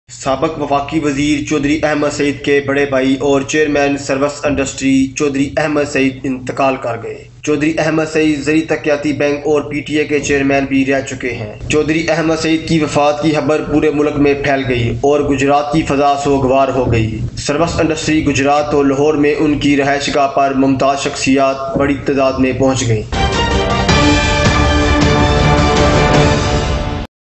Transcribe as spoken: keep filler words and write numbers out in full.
साबक वफाकी वजीर चौधरी अहमद सईद के बड़े भाई और chairman service industry Chaudhry Ahmed Saeed इंतकाल कर गए। चौधरी अहमद सईद ज़री तकियाती बैंक और पी टी ए के चेयरमैन भी रह चुके हैं। चौधरी अहमद सईद की वफात की खबर पूरे मुल्क में फैल गई और गुजरात की फजा सोगवार हो गई। सर्विस इंडस्ट्री गुजरात और लाहौर में उनकी रहायशगाह पर मुमताज़ शख्सियात बड़ी तादाद में पहुँच गईं।